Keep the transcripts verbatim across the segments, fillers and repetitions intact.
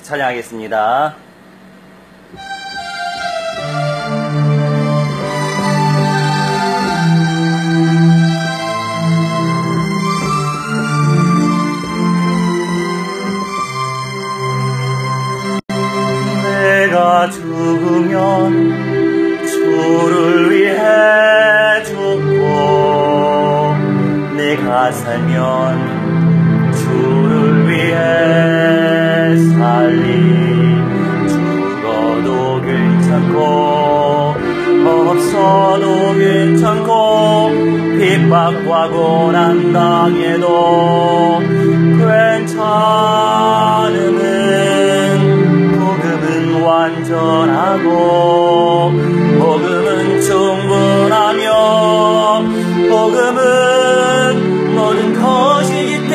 찬양하겠습니다. 내가 죽으면 주를 위해 죽고 내가 살면 주를 위해 살리. 죽어도 괜찮고 없어도 괜찮고 핍박과 고난 당해도 괜찮음은 복음은 완전하고 복음은 충분하며 복음은 모든 것이기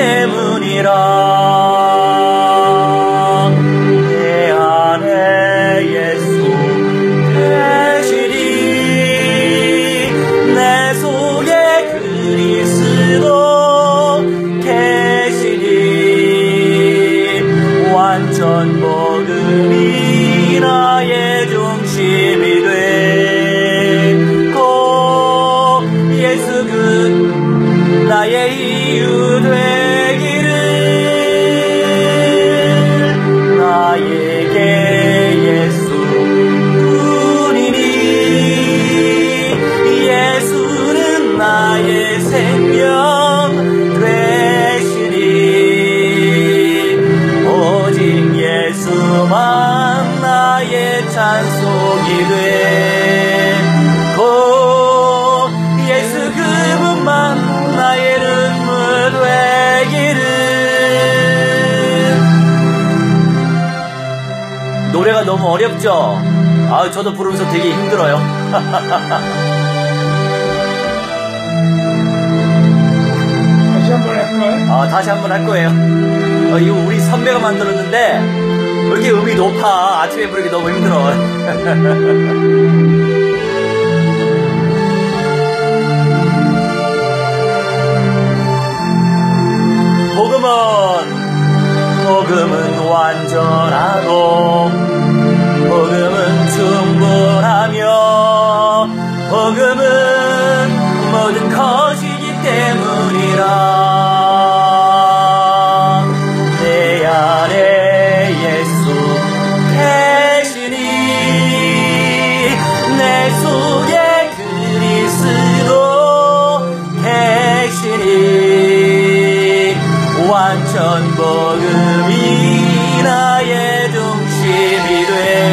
때문이라. 내 안에 예수 계시니 내 속에 그리스도 계시니 완전 복음이 나의 중심이 되고 예수 그 나의 이유 되기를. 나에게 예수 뿐이니 예수는 나의 생명 되시니 오직 예수만 나의 찬송이 되고 예수 그분만 나의 눈물 되기를. 노래가 너무 어렵죠? 아, 저도 부르면서 되게 힘들어요. 다시 한번 할까요? 아, 다시 한번 할 거예요. 어, 이거 우리 선배가 만들었는데 왜 이렇게 음이 높아? 아침에 부르기 너무 힘들어. 복음은 복음은 완전하고 복음은 충분하며 복음은 모든 것이기 때문이라. 내 안에 예수 계시니 내 속에 그리스도 계시니 완전 복음이 나의 중심이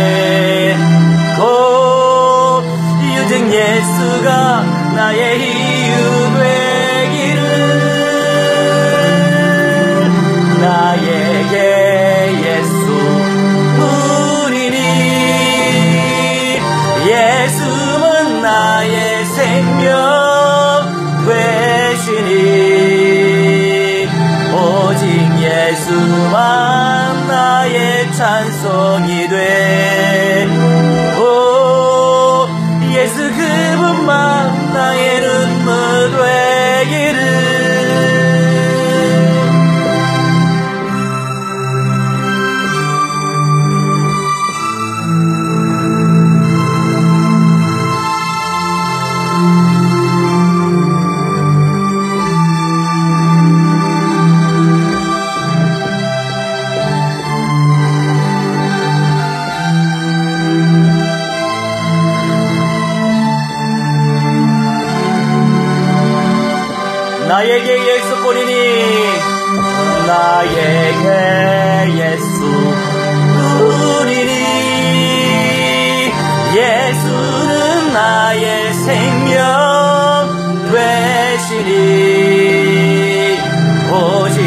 되고 유증 예수가 나의 이유 되기를. 나에게 예수 뿐이니 예수는 나의 생명 되시니 오직 예수만 나의 찬송이 되고 예수 그분만 나의 눈물 되기를. 나에게 예수뿐이니 나에게 예수뿐이니 예수는 나의 생명 되시니 오직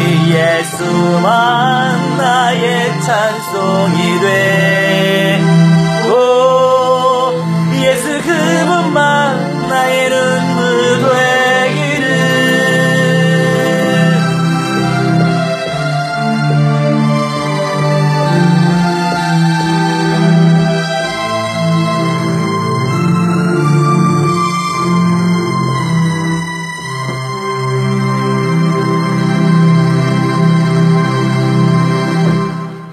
예수만 나의 찬송이 되고 예수 그분만 나의 눈물 되기를.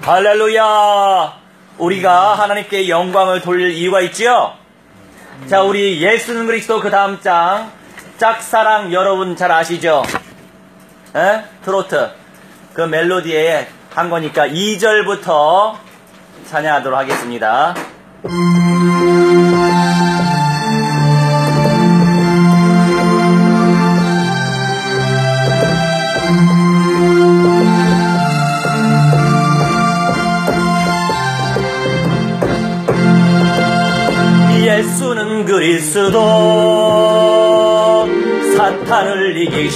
할렐루야! 우리가 하나님께 영광을 돌릴 이유가 있지요? 자, 우리 예수는 그리스도 그 다음 장, 짝사랑 여러분 잘 아시죠? 에? 트로트. 그 멜로디에 한 거니까 이 절부터 찬양하도록 하겠습니다. 예수는 그리스도 사탄을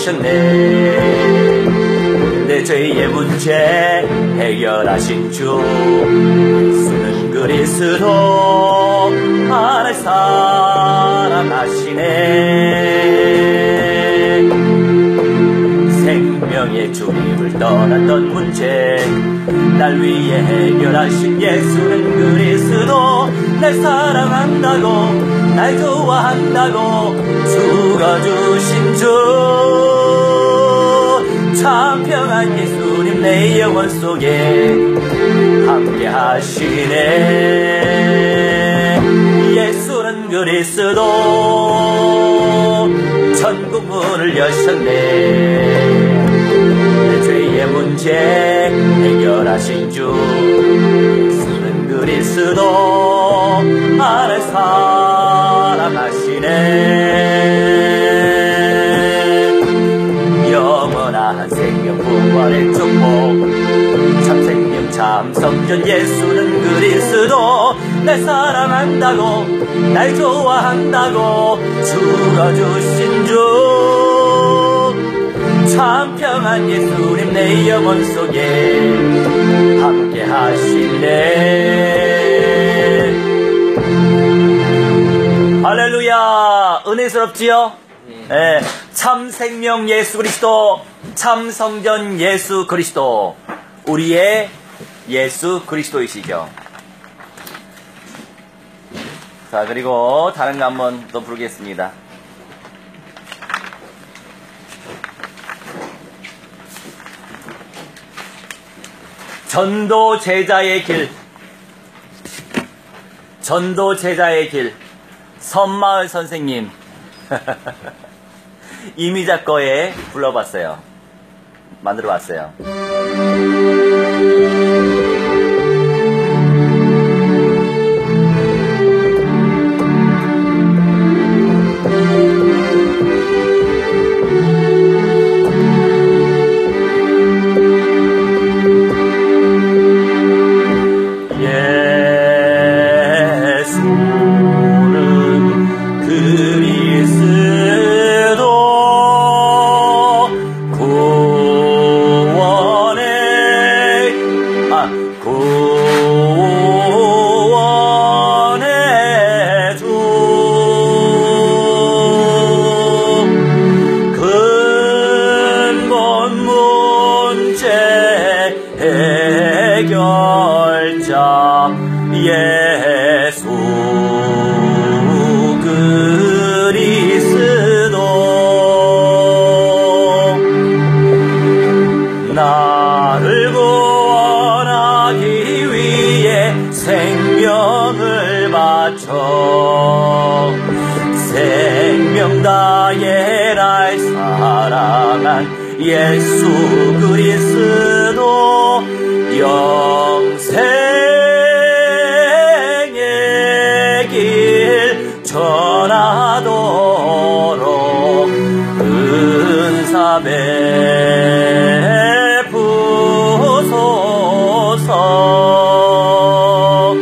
이기셨네. 내 죄의 문제 해결하신 주 예수는 그리스도 하늘 사랑하시네. 생명의 주님을 떠났던 문제 날 위해 해결하신 예수는 그리스도 날 사랑한다고 날 좋아한다고 주가 주신 주 참 평안 예수님 내 영혼 속에 함께 하시네. 예수는 그리스도 천국 문을 여셨네. 내 죄의 문제 해결하신 주 예수는 그리스도 나를 사랑하시네. 영원한 생명 부활의 축복 참생명 참성전 예수는 그리스도 날 사랑한다고 날 좋아한다고 주가 주신 주 참 평안 예수님 내 영혼 속에 함께 하시네. 할렐루야. 은혜스럽지요? 네. 참 생명 예수 그리스도 참 성전 예수 그리스도 우리의 예수 그리스도이시죠. 자, 그리고 다른 거 한번 더 부르겠습니다. 전도 제자의 길, 전도 제자의 길, 선마을 선생님 이미자 거에 불러봤어요. 만들어봤어요. 예수 그리스도 영생의 길 전하도록 은사 베푸소서.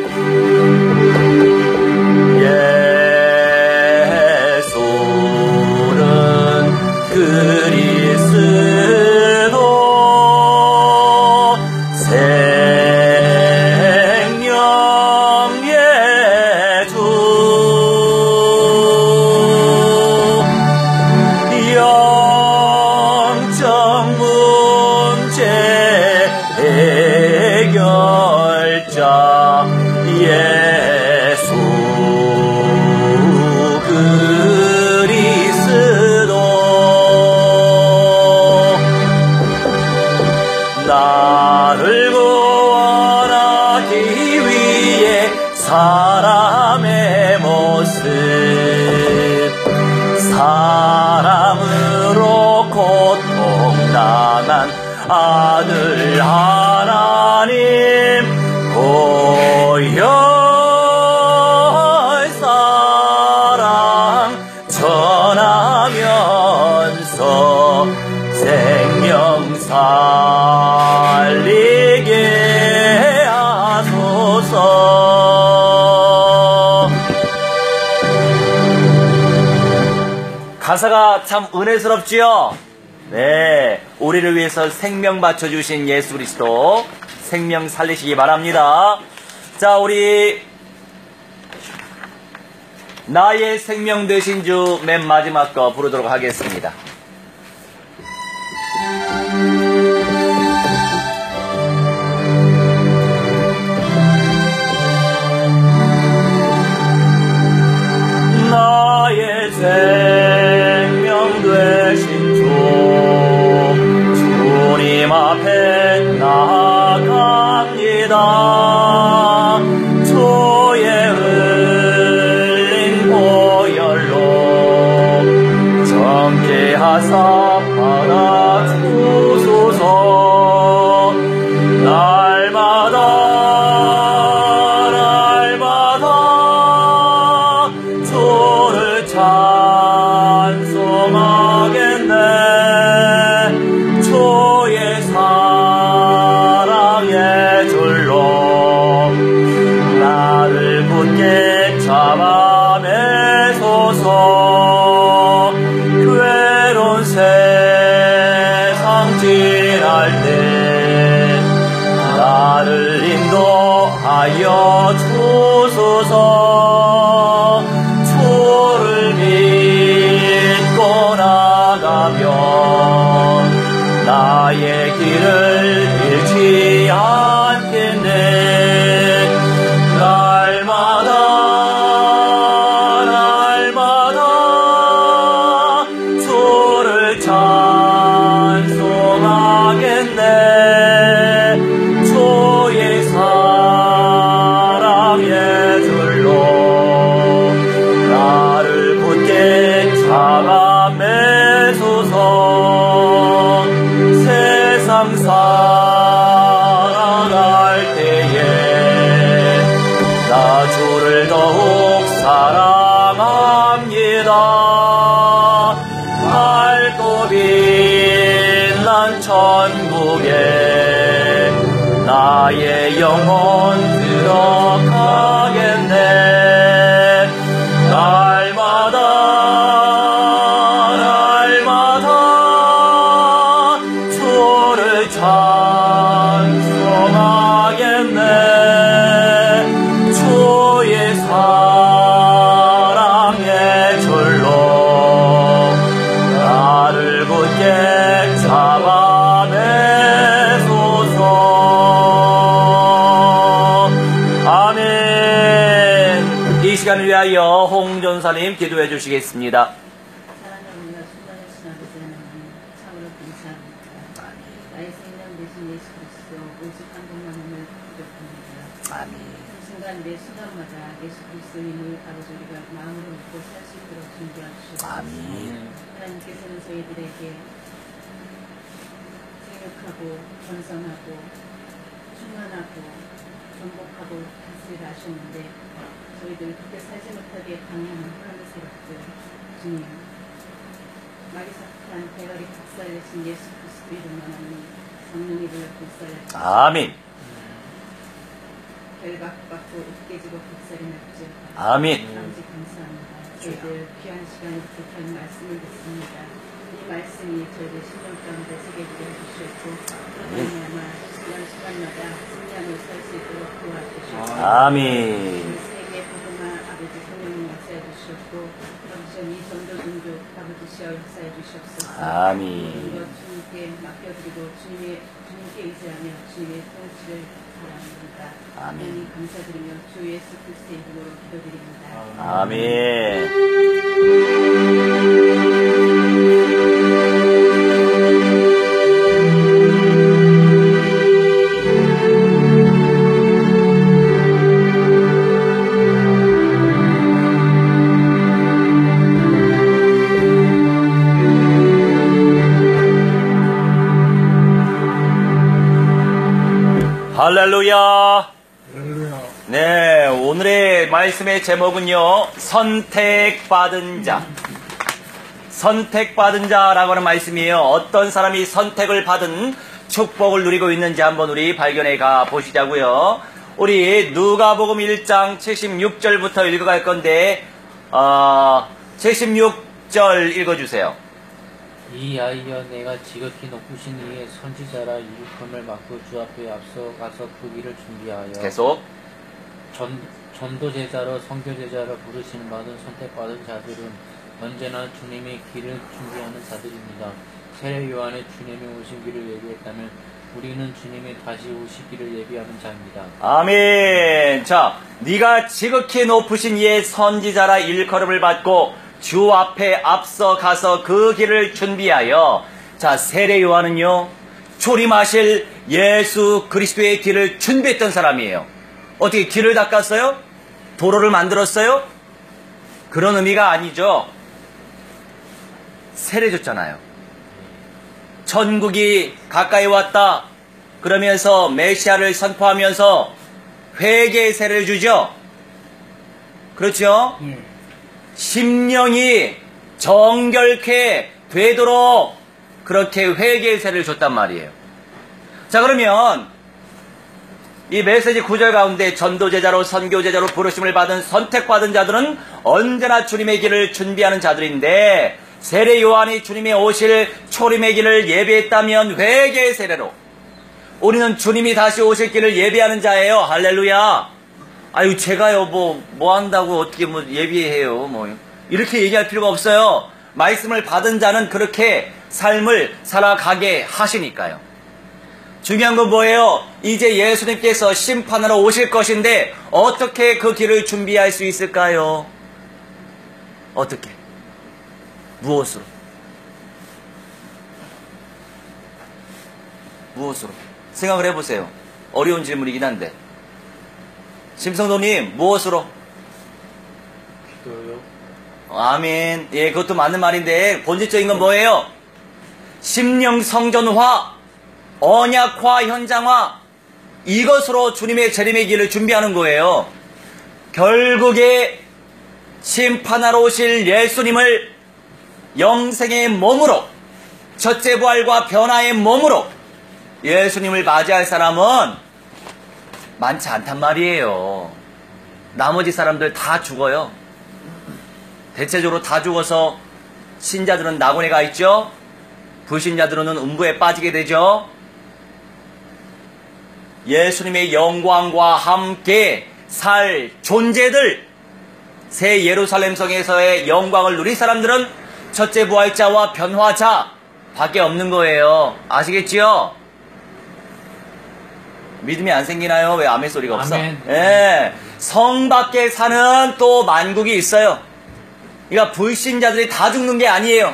예수는 그리스도 나를 구원하기 하나님 고열 사랑 전하면서 생명 살리게 하소서. 가사가 참 은혜스럽지요? 네, 우리를 위해서 생명 바쳐주신 예수 그리스도 생명 살리시기 바랍니다. 자, 우리 나의 생명 되신 주 맨 마지막 거 부르도록 하겠습니다. 나의 생명 되신 주 주님 앞에 나아갑니다. 주의 흘린 보혈로 정케하사 받아주소서. 날마다 날마다 주를 찬송하겠네. 주의 사랑의 줄로 나를 굳게 잡아매소서. 괴로운 세상 지날 때 나를 인도하여 주소서. 주를 믿고 나가면 나의 길을 잃지 않겠네. 날마다 날마다 주를 찬송하겠네. 주의 사랑의 줄로 나를 굳게 잡아매소서. 세상 살아갈 때에 나 주를 더욱 사랑합니다. 밝고 빛난 천국에 나의 영혼 들어가겠네. 날마다 날마다 주를 찬송하겠네. 주의 사랑의 줄로 나를 굳게 잡아매소서. 아멘. 이 시간을 위하여 홍전사님 기도해 주시겠습니다. 사랑하는 순간의 신아버지 하나님, 참으로 감사합니다. 나의 생명 되신 예수 그리스도 오직 한 분만을 부족합니다. 아멘. 순간 내 순간마다 예수 그리스도님을 아버지 우리가 마음으로 믿고 살 수 있도록 준비하시옵소서. 아멘. 하나님께서는 저희들에게 생육하고 번성하고 충만하고 정복하고 다스리라 하셨는데 저희들 그렇게 살지 못하게 방향을 하면서부터 주님 마리사탄 대가리 박살내신 예수 그리스도 이름만하니 성령이 불러 불살내시고 아멘. 결박받고 으깨지고 박살이 났죠. 아멘. 아버지 감사합니다. 저희들 귀한 시간에 부탁한 말씀을 듣습니다. 이 말씀이 저희들 신령 가운데 새겨지게 해주시고 그러면 시간 시간마다 승리함을 살 수 있도록 도와주시고 아멘. 세계 복음화 아버지 성령님 역사해 주셨고 아버지 이 전도 종족 아버지 시여 역사해 주시옵소서. 아멘. 모든 것 주님께 맡겨드리고 주님의 주님께 의지하며 주님의 통치를 바랍니다. 아멘. 하나님 감사드리며 주 예수 그리스도의 이름으로 기도드립니다. 아멘. 할렐루야. 할렐루야. 네, 오늘의 말씀의 제목은요, 선택받은 자. 선택받은 자라고 하는 말씀이에요. 어떤 사람이 선택을 받은 축복을 누리고 있는지 한번 우리 발견해 가 보시자고요. 우리 누가복음 일 장 칠십육 절부터 읽어갈 건데 어, 칠십육 절 읽어주세요. 이 아이여 내가 지극히 높으신 이의 선지자라 일컬음을 맡고 주 앞에 앞서 가서 그 길을 준비하여 계속. 전, 전도제자로 선교제자로 부르시는 받은 선택받은 자들은 언제나 주님의 길을 준비하는 자들입니다. 세례 요한의 주님의 오신 길을 예비했다면 우리는 주님의 다시 오시기를 예비하는 자입니다. 아멘. 자, 네가 지극히 높으신 이의 선지자라 일컬음을 받고 주 앞에 앞서 가서 그 길을 준비하여. 자, 세례 요한은요, 초림하실 예수 그리스도의 길을 준비했던 사람이에요. 어떻게 길을 닦았어요? 도로를 만들었어요? 그런 의미가 아니죠. 세례 줬잖아요. 천국이 가까이 왔다 그러면서 메시아를 선포하면서 회개의 세례를 주죠. 그렇죠? 네. 심령이 정결케 되도록 그렇게 회개의 세례를 줬단 말이에요. 자, 그러면 이 메시지 구절 가운데 전도제자로 선교제자로 부르심을 받은 선택받은 자들은 언제나 주님의 길을 준비하는 자들인데, 세례 요한이 주님의 오실 초림의 길을 예비했다면 회개의 세례로 우리는 주님이 다시 오실 길을 예비하는 자예요. 할렐루야. 아유, 제가요 뭐 뭐 한다고 어떻게 뭐 예비해요 뭐 이렇게 얘기할 필요가 없어요. 말씀을 받은 자는 그렇게 삶을 살아가게 하시니까요. 중요한 건 뭐예요? 이제 예수님께서 심판하러 오실 것인데 어떻게 그 길을 준비할 수 있을까요? 어떻게? 무엇으로? 무엇으로? 생각을 해보세요. 어려운 질문이긴 한데. 심성도님, 무엇으로? 기도요. 아멘. 예, 그것도 맞는 말인데 본질적인 건 뭐예요? 심령 성전화, 언약화, 현장화, 이것으로 주님의 재림의 길을 준비하는 거예요. 결국에 심판하러 오실 예수님을 영생의 몸으로, 첫째 부활과 변화의 몸으로 예수님을 맞이할 사람은 많지 않단 말이에요. 나머지 사람들 다 죽어요. 대체적으로 다 죽어서 신자들은 낙원에 가 있죠. 불신자들은 음부에 빠지게 되죠. 예수님의 영광과 함께 살 존재들, 새 예루살렘 성에서의 영광을 누릴 사람들은 첫째 부활자와 변화자 밖에 없는 거예요. 아시겠지요? 믿음이 안 생기나요? 왜 아멘 소리가 없어? 아멘. 예. 성 밖에 사는 또 만국이 있어요. 그러니까 불신자들이 다 죽는 게 아니에요.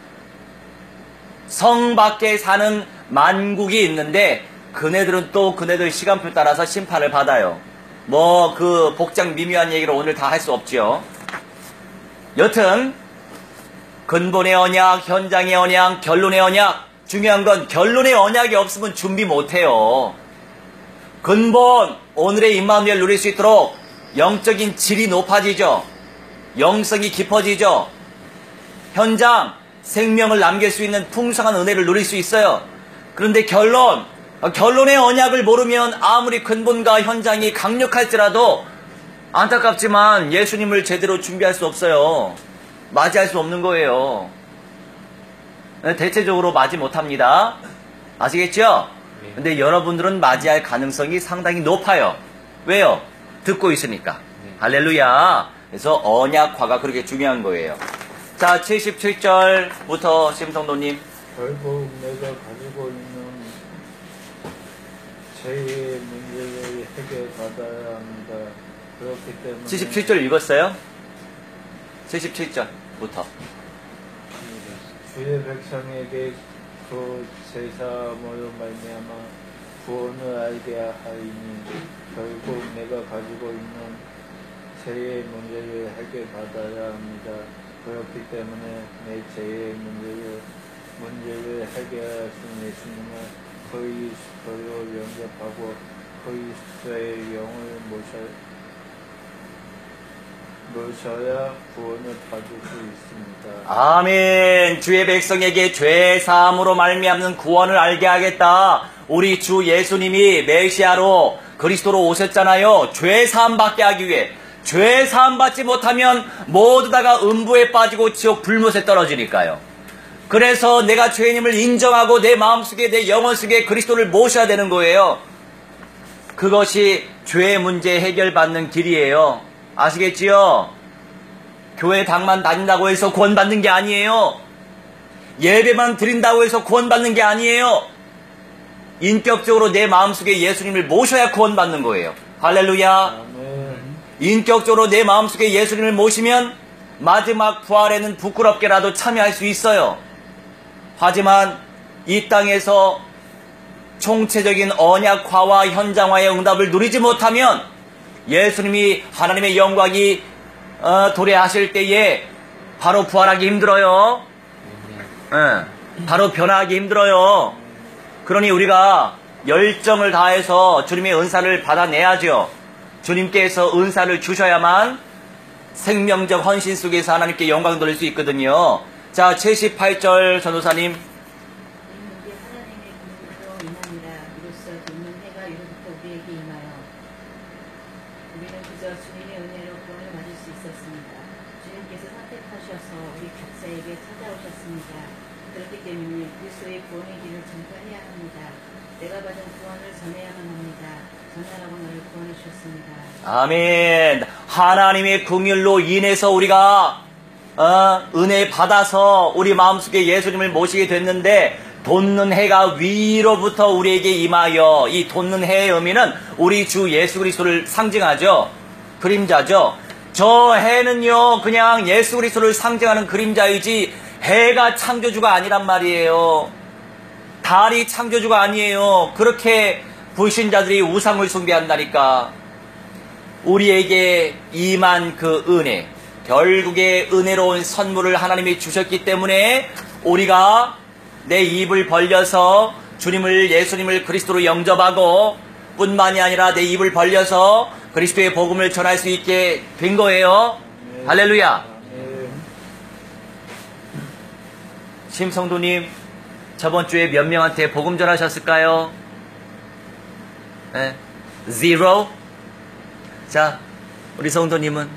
성 밖에 사는 만국이 있는데 그네들은 또 그네들 시간표 따라서 심판을 받아요. 뭐 그 복장 미묘한 얘기를 오늘 다 할 수 없죠. 여튼 근본의 언약, 현장의 언약, 결론의 언약. 중요한 건 결론의 언약이 없으면 준비 못해요. 근본, 오늘의 임마누엘 누릴 수 있도록 영적인 질이 높아지죠. 영성이 깊어지죠. 현장, 생명을 남길 수 있는 풍성한 은혜를 누릴 수 있어요. 그런데 결론, 결론의 언약을 모르면 아무리 근본과 현장이 강력할지라도 안타깝지만 예수님을 제대로 준비할 수 없어요. 맞이할 수 없는 거예요. 대체적으로 맞이 못합니다. 아시겠죠? 근데 여러분들은 맞이할 가능성이 상당히 높아요. 왜요? 듣고 있으니까. 네. 할렐루야. 그래서 언약화가 그렇게 중요한 거예요. 자, 칠십칠 절부터 심성도님. 결국 내가 가지고 있는 죄의 문제를 해결받아야 합니다. 그렇기 때문에 칠십칠 절 읽었어요? 칠십칠 절부터. 주의 백성에게 그 제사함으로 말미암아 구원을 알게 하이니 결국 내가 가지고 있는 죄의 문제를 해결받아야 합니다. 그렇기 때문에 내 죄의 문제를 문제를 해결하신 예수님을 거의 스스로 영접하고 그리스도의 영을 모셔, 모셔야 구원을 받을 수 있습니다. 아멘. 주의 백성에게 죄 사함으로 말미암는 구원을 알게 하겠다. 우리 주 예수님이 메시아로 그리스도로 오셨잖아요. 죄 사함 받게 하기 위해. 죄 사함 받지 못하면 모두 다가 음부에 빠지고 지옥 불못에 떨어지니까요. 그래서 내가 죄인임을 인정하고 내 마음속에 내 영혼 속에 그리스도를 모셔야 되는 거예요. 그것이 죄의 문제 해결받는 길이에요. 아시겠지요? 교회 당만 다닌다고 해서 구원받는 게 아니에요. 예배만 드린다고 해서 구원받는 게 아니에요. 인격적으로 내 마음속에 예수님을 모셔야 구원받는 거예요. 할렐루야. 아멘. 인격적으로 내 마음속에 예수님을 모시면 마지막 부활에는 부끄럽게라도 참여할 수 있어요. 하지만 이 땅에서 총체적인 언약화와 현장화의 응답을 누리지 못하면 예수님이 하나님의 영광이 어, 도래하실 때에 바로 부활하기 힘들어요. 예, 바로 변화하기 힘들어요. 그러니 우리가 열정을 다해서 주님의 은사를 받아내야죠. 주님께서 은사를 주셔야만 생명적 헌신 속에서 하나님께 영광 돌릴 수 있거든요. 자, 칠십팔 절 전도사님. 이는 하나님의 기능으로 인하니라. 이로써 돕는 해가 이로부터 우리에게 임하여 우리는 그저 주님의 은혜로 구원을 받을 수 있었습니다. 주님께서 선택하셔서 우리 각자에게 찾아오셨습니다. 그렇기 때문에 그리스도의 구원의 길을 전파해야 합니다. 내가 받은 구원을 전해야만 합니다. 전하라고 너를 구원해 주셨습니다. 아멘. 하나님의 긍휼로 인해서 우리가 어, 은혜 받아서 우리 마음속에 예수님을 모시게 됐는데 돋는 해가 위로부터 우리에게 임하여, 이 돋는 해의 의미는 우리 주 예수 그리스도를 상징하죠. 그림자죠. 저 해는요 그냥 예수 그리스도를 상징하는 그림자이지 해가 창조주가 아니란 말이에요. 달이 창조주가 아니에요. 그렇게 불신자들이 우상을 숭배한다니까. 우리에게 임한 그 은혜, 결국에 은혜로운 선물을 하나님이 주셨기 때문에 우리가 내 입을 벌려서 주님을, 예수님을 그리스도로 영접하고 뿐만이 아니라 내 입을 벌려서 그리스도의 복음을 전할 수 있게 된 거예요. 네. 할렐루야. 네. 심성도님, 저번 주에 몇 명한테 복음 전하셨을까요? 네. Zero? 자, 우리 성도님은?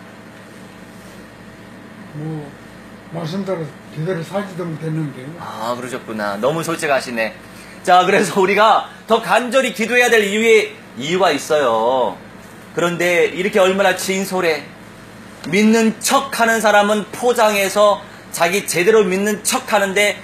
뭐 말씀대로 제대로 살지도 못했는데요. 아, 그러셨구나. 너무 솔직하시네. 자, 그래서 우리가 더 간절히 기도해야 될 이유에, 이유가 있어요. 그런데 이렇게 얼마나 진솔해. 믿는 척 하는 사람은 포장해서 자기 제대로 믿는 척 하는데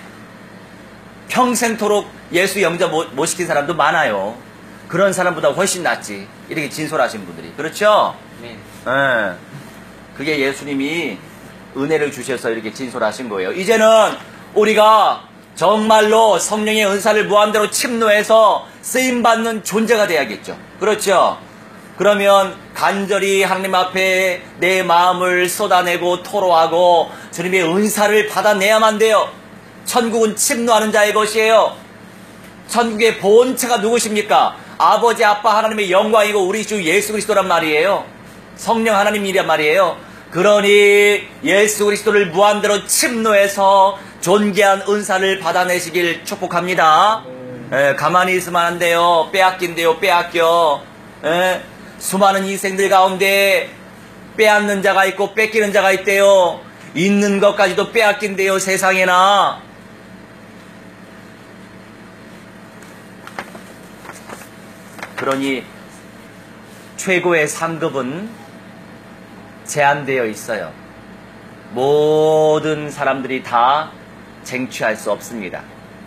평생토록 예수 영접 못, 못 시킨 사람도 많아요. 그런 사람보다 훨씬 낫지. 이렇게 진솔하신 분들이. 그렇죠? 네. 예. 그게 예수님이 은혜를 주셔서 이렇게 진솔하신 거예요. 이제는 우리가 정말로 성령의 은사를 무한대로 침노해서 쓰임받는 존재가 돼야겠죠. 그렇죠? 그러면 간절히 하나님 앞에 내 마음을 쏟아내고 토로하고 주님의 은사를 받아내야만 돼요. 천국은 침노하는 자의 것이에요. 천국의 본체가 누구십니까? 아버지, 아빠 하나님의 영광이고 우리 주 예수 그리스도란 말이에요. 성령 하나님이란 말이에요. 그러니 예수 그리스도를 무한대로 침노해서 존귀한 은사를 받아내시길 축복합니다. 에, 가만히 있으면 안 돼요. 빼앗긴대요. 빼앗겨. 에, 수많은 인생들 가운데 빼앗는 자가 있고 뺏기는 자가 있대요. 있는 것까지도 빼앗긴대요. 세상에나. 그러니 최고의 상급은 제한되어 있어요. 모든 사람들이 다 쟁취할 수 없습니다.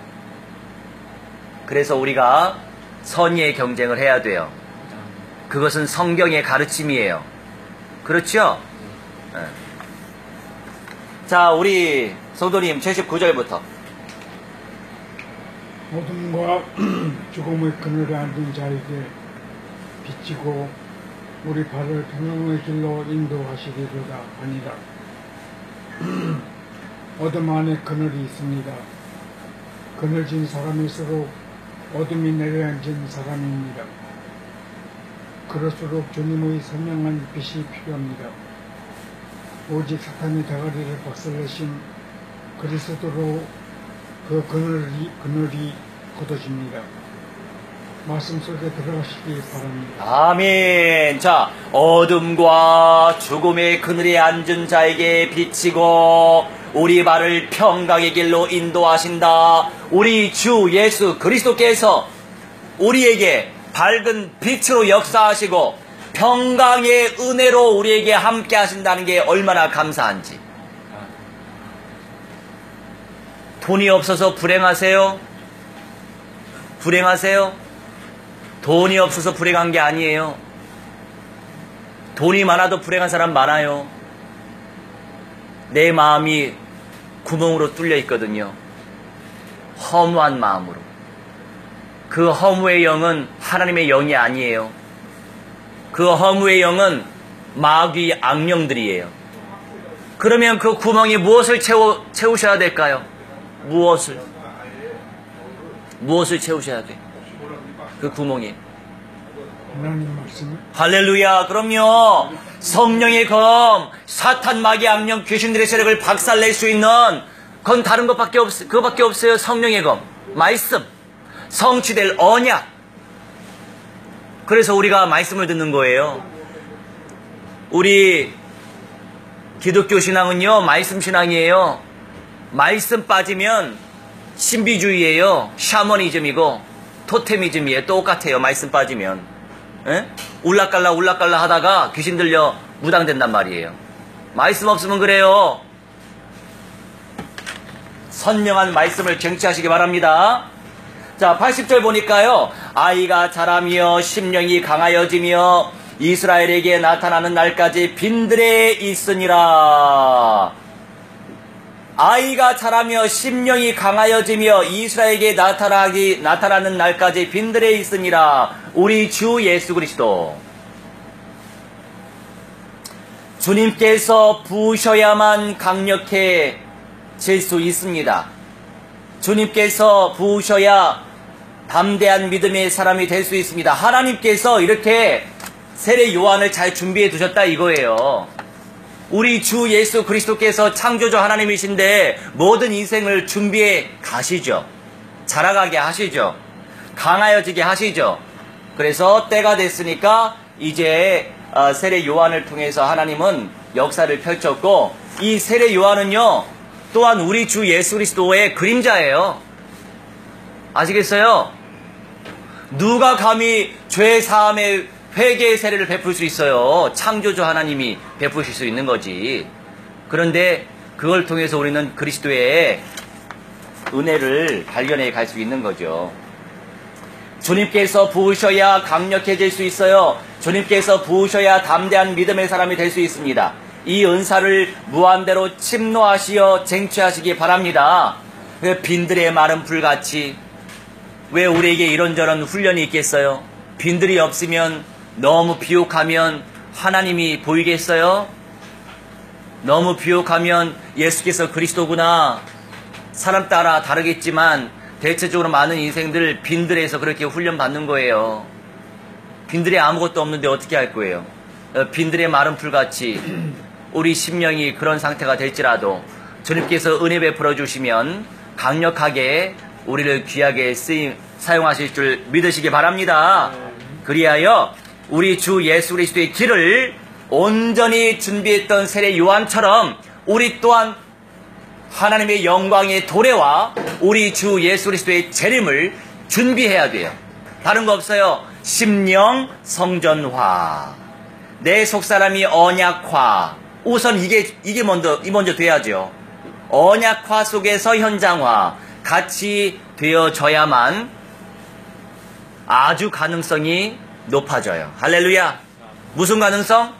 그래서 우리가 선의의 경쟁을 해야 돼요. 그것은 성경의 가르침이에요. 그렇죠? 네. 자, 우리 성도님 칠십구 절부터. 어둠과 죽음의 그늘에 앉은 자에게 비치고 우리 발을 평강의 길로 인도하시리로다 아니라. 어둠 안에 그늘이 있습니다. 그늘진 사람일수록 어둠이 내려앉은 사람입니다. 그럴수록 주님의 선명한 빛이 필요합니다. 오직 사탄의 대가리를 박살내신 그리스도로 그 그늘이, 그늘이 걷어집니다. 말씀 속에 들어가시기 바랍니다. 아멘. 자, 어둠과 죽음의 그늘에 앉은 자에게 비치고 우리 발을 평강의 길로 인도하신다. 우리 주 예수 그리스도께서 우리에게 밝은 빛으로 역사하시고 평강의 은혜로 우리에게 함께 하신다는 게 얼마나 감사한지. 돈이 없어서 불행하세요? 불행하세요? 돈이 없어서 불행한 게 아니에요. 돈이 많아도 불행한 사람 많아요. 내 마음이 구멍으로 뚫려 있거든요. 허무한 마음으로. 그 허무의 영은 하나님의 영이 아니에요. 그 허무의 영은 마귀 악령들이에요. 그러면 그 구멍에 무엇을 채워, 채우셔야 될까요? 무엇을? 무엇을 채우셔야 돼? 그 구멍에. 하나님 말씀을 할렐루야. 그럼요. 성령의 검, 사탄, 마귀, 악령, 귀신들의 세력을 박살낼 수 있는 건 다른 것밖에 없, 그것밖에 없어요. 성령의 검, 말씀, 성취될 언약. 그래서 우리가 말씀을 듣는 거예요. 우리 기독교 신앙은요, 말씀 신앙이에요. 말씀 빠지면 신비주의예요. 샤머니즘이고 토테미즘이에요. 똑같아요. 말씀 빠지면. 에? 울락갈라 울락갈라 하다가 귀신 들려 무당된단 말이에요. 말씀 없으면 그래요. 선명한 말씀을 쟁취하시기 바랍니다. 자, 팔십 절 보니까요. 아이가 자라며 심령이 강하여지며 이스라엘에게 나타나는 날까지 빈들에 있으니라. 아이가 자라며 심령이 강하여지며 이스라엘에게 나타나기, 나타나는 날까지 빈들에 있으니라. 우리 주 예수 그리스도. 주님께서 부으셔야만 강력해질 수 있습니다. 주님께서 부으셔야 담대한 믿음의 사람이 될 수 있습니다. 하나님께서 이렇게 세례 요한을 잘 준비해 두셨다 이거예요. 우리 주 예수 그리스도께서 창조주 하나님이신데 모든 인생을 준비해 가시죠. 자라가게 하시죠. 강하여지게 하시죠. 그래서 때가 됐으니까 이제 세례 요한을 통해서 하나님은 역사를 펼쳤고, 이 세례 요한은요 또한 우리 주 예수 그리스도의 그림자예요. 아시겠어요? 누가 감히 죄 사함의 회개의 세례를 베풀 수 있어요? 창조주 하나님이 베푸실 수 있는 거지. 그런데 그걸 통해서 우리는 그리스도의 은혜를 발견해 갈 수 있는 거죠. 주님께서 부으셔야 강력해질 수 있어요. 주님께서 부으셔야 담대한 믿음의 사람이 될 수 있습니다. 이 은사를 무한대로 침노하시어 쟁취하시기 바랍니다. 빈들의 마른 불같이. 왜 우리에게 이런저런 훈련이 있겠어요? 빈들이 없으면, 너무 비옥하면 하나님이 보이겠어요? 너무 비옥하면 예수께서 그리스도구나. 사람 따라 다르겠지만 대체적으로 많은 인생들 빈들에서 그렇게 훈련받는 거예요. 빈들에 아무것도 없는데 어떻게 할 거예요? 빈들의 마른 풀같이 우리 심령이 그런 상태가 될지라도 주님께서 은혜 베풀어 주시면 강력하게 우리를 귀하게 쓰임, 사용하실 줄 믿으시기 바랍니다. 그리하여 우리 주 예수 그리스도의 길을 온전히 준비했던 세례 요한처럼 우리 또한 하나님의 영광의 도래와 우리 주 예수 그리스도의 재림을 준비해야 돼요. 다른 거 없어요. 심령 성전화, 내 속사람이 언약화. 우선 이게 이게 먼저 이 먼저 돼야죠. 언약화 속에서 현장화 같이 되어져야만 아주 가능성이 높아져요. 할렐루야. 무슨 가능성?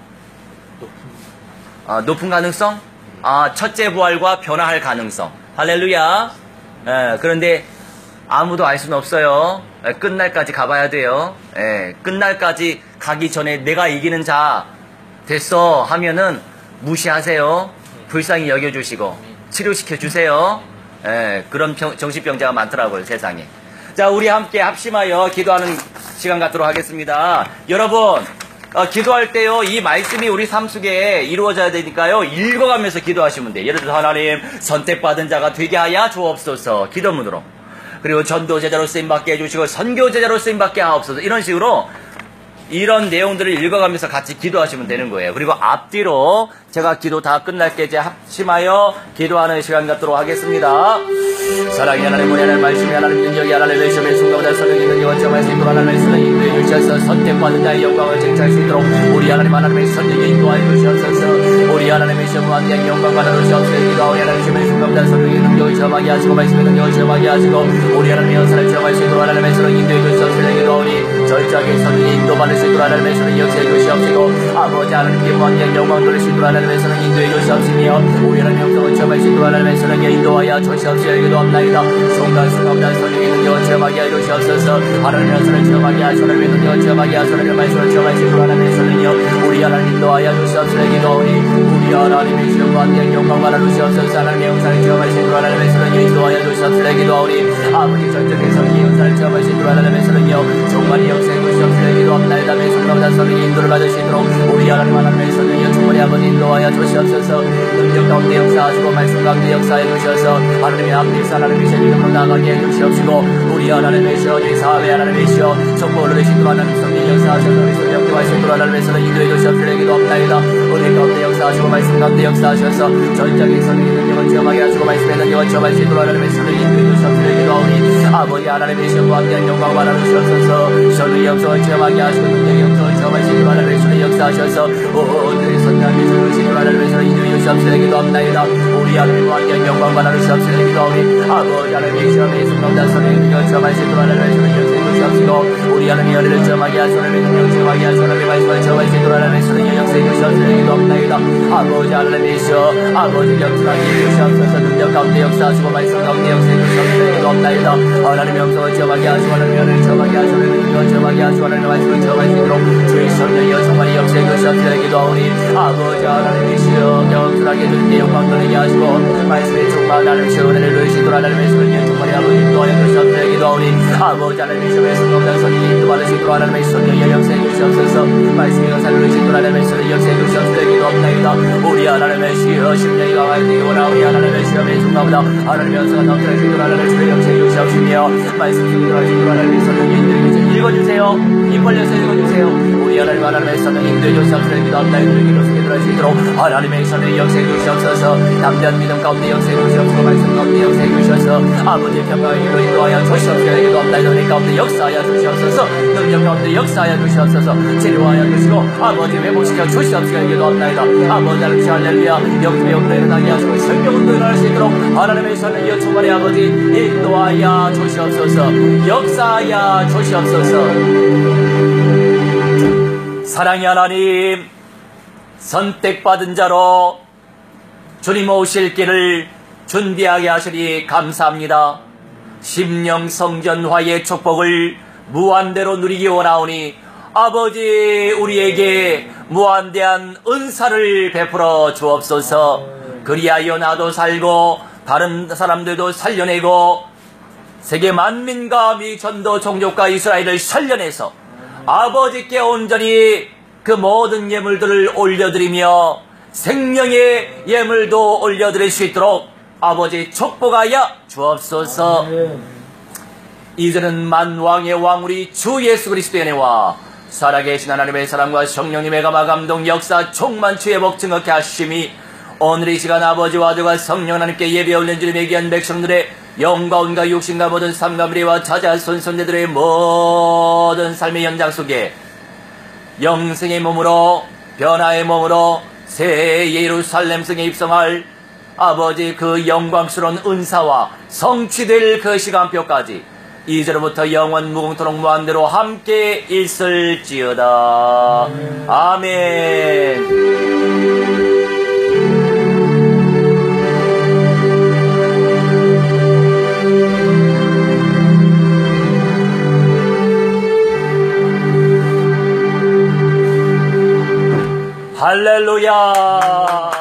아, 높은 가능성? 아, 첫째 부활과 변화할 가능성. 할렐루야. 예, 그런데 아무도 알 수는 없어요. 예, 끝날까지 가봐야 돼요. 예, 끝날까지 가기 전에 내가 이기는 자 됐어 하면은 무시하세요. 불쌍히 여겨주시고 치료시켜주세요. 예, 그런 병, 정신병자가 많더라고요, 세상에. 자, 우리 함께 합심하여 기도하는 시간 갖도록 하겠습니다. 여러분, 어, 기도할 때요, 이 말씀이 우리 삶 속에 이루어져야 되니까요, 읽어가면서 기도하시면 돼요. 예를 들어서 하나님, 선택받은 자가 되게 하여 주옵소서. 기도문으로. 그리고 전도 제자로 쓰임받게 해주시고, 선교 제자로 쓰임받게 하옵소서. 이런 식으로 이런 내용들을 읽어가면서 같이 기도하시면 되는 거예요. 그리고 앞뒤로 제가 기도 다 끝날 때 이제 합심하여 기도하는 시간 갖도록 하겠습니다. 사랑이 하나님, 우리 하나님 말씀이 하나님 능력이 하나님 외심의 순간보다 성령이 능력을 점할 수 있도록 하나님의 선을 인도해 주셔서 선택받은 자의 영광을 쟁취할 수 있도록 우리 하나님 하나님의 선령에 인도하여 주시옵소서. 우리 하나님의 시험무한대한 영광 받아 주시옵소서. 우리 하나님의 시험의 순간보다 성령의 능력을 점하게 하시고 말씀의 능력을 점하게 하시고 우리 하나님의 연사를 점할 수 있도록 하나님의 선을 인도해 주시옵소서. 기도하오니 절저하게 선령의 인도받을 수 있도록 하나님의 선을 역사해 주시옵시고 아버지 하나님께 무한대한 영광 돌릴 수 있도록 하나님의 선을 인도해 주시옵시며 우리 하나님의 영성을 점할 수 있도록 하나님의 선을 인도하여 주시옵시고 기도합나이다. 순간순간마다 선령의 능력을 체험하게 하여 주시옵소서. 하나님의 선을 체험하게 하시고 하나님의 능력을 체험하게 하시고 하나님의 말씀을 체험할 수 있도록 하나님의 선을요 우리 하나님 인도하여 주시옵소서. 기도하오니 우리 하나님의 시험무한대한 영광 받아 주시옵소서. 하나님의 영상을 체험할 수 있도록 하나님의 선을 인도하여 주시옵소서. 기도하오니 아버지 전적의 성령의 영상을 체험할 수 있도록 하나님의 선을요 정말 역사해 주시옵소서. 기도합나이다. 순간마다 선령의 인도를 받을 수 있도록 우리 하나님 하나님의 선을요 충분히 아버지 인도하여 주시옵소서. 능력 가운데 역사하시고 말씀 가운데 역사해 주셔서 하나님의 앞에서 하나님의 세계적으로 나가게 해 주시옵시고 우리 하나님의 시어 이 사회 하나님의 시어 정보를 내시도록 하나님 성령 역사하셔서 우리 손 역대할 수 있도록 하나님의 선을 인도해 주시옵소서. 기도합나이다. 은혜 가운데 역사하시고 말씀 가운데 역사하셔서 전적인 선령의 능력을 체험하게 하시고 말씀의 능력을 체험할 수 있도록 하나님의 선을 인도해 주시옵소서. 기도하오니 아버지 하나님의 시어 무한대한 영광 받아 주시옵소서. 선의 영성을 체험하게 하시고 능력의 영성을 체험할 수 있도록 하나님의 선을 역사하셔서 오늘의 선량의 선을 시도록 하나님의 선을 인도해 주시옵소서. 기도합나이다. 우리 하나님의 무한대한 영광 받아 주시옵소서. 기도하오니 아버지 하나님의 시험의 순간보다 선의 능력을 체험할 수 있도록 하나님의 선을 역사해 주시옵시고 우리 하나님의 연애를 체험하게 하시고 하나님의 능력을 체험하게 하시고 하나님의 말씀을 체험할 수 있도록 하나님의 선을 역사해 주시옵소서. 기도합나이다. 아버지 하나님의 시어 아버지 역사하게 해주시옵소서. 능력 가운데 역사하시고 말씀 가운데 역사해 주시옵소서. 기도합나이다. 하나님의 영성을 체험하게 하시고 하나님의 연애를 체험하게 하시고 하나님의 능력을 체험하게 하시고 하나님의 말씀을 체험할 수 있도록 주의 성령이여 정말 역사해 주시옵소서. 기도하오니 아버지 하나님의 시어 경솔하게 주님께 영광 돌리게 하시고 말씀의 충만 하나님의 시어 은혜를 누리시도록 하나님의 성령이여 정말 아버지 인도하여 주시옵소서. 기도하오니 아버지 하나님의 시험의 순간보다 성령이 인도받을 수 있도록 하나님의 성령이여 역사해 주시옵소서. 말씀의 역사를 누리시도록 하나님의 성령이여 역사해 주시옵소서. 기도합나이다. 우리 하나님의 시어 심령이 강하게 되기 원하 우리 하나님의 시험의 순간보다 하나님의 연사가 넘쳐날 수 있도록 하나님의 주의 역사해 주시옵시며 말씀 중에 들어갈 수 있도록 하나님의 성령이 인도해 주시옵소서. 읽어주세요. 입 벌려서 읽어주세요. 우리 하나님 하나님의 성령이 인도해 주시옵소서. 기도합나이다. 기도속에 들어갈 수 있도록 하나님의 성령이 역사해 주시옵소서. 담대한 믿음 가운데 역사해 주시옵소서. 말씀 가운데 역사해 주셔서 아버지의 평강의 길로 인도하여 주시옵소서. 기도합나이다. 은혜 가운데 역사하여 주시옵소서. 능력 가운데 역사하여 주시옵소서. 치료하여 주시고 아버지 회복시켜 주시옵소서. 기도합나이다. 아버지 하나님 할렐루야 영주의 영도 일어나게 하시고 성경도 일어날 수 있도록 하나님의 성령이여 충만히 아버지 인도하여 주시옵소서. 역사하여 주시옵소서. 사랑의 하나님 선택받은 자로 주님 오실 길을 준비하게 하시니 감사합니다. 심령 성전화의 축복을 무한대로 누리기 원하오니 아버지 우리에게 무한대한 은사를 베풀어 주옵소서. 그리하여 나도 살고 다른 사람들도 살려내고 세계 만민과 미전도 종족과 이스라엘을 살려내서 아버지께 온전히 그 모든 예물들을 올려드리며 생명의 예물도 올려드릴 수 있도록 아버지 축복하여 주옵소서. 이제는 만왕의 왕 우리 주 예수 그리스도의 은혜와 살아계신 하나님의 사랑과 성령님의 감화 감동 역사 충만추의 복 증거케 하심이 오늘 이 시간 아버지와 아들과 성령 하나님께 예배 올린 주님의 귀한 백성들의 영광과 육신과 모든 삶과 미래와 자자 손손대들의 모든 삶의 현장 속에 영생의 몸으로 변화의 몸으로 새 예루살렘성에 입성할 아버지 그 영광스러운 은사와 성취될 그 시간표까지 이제로부터 영원 무궁토록 무한대로 함께 있을지어다. 아멘. 할렐루야.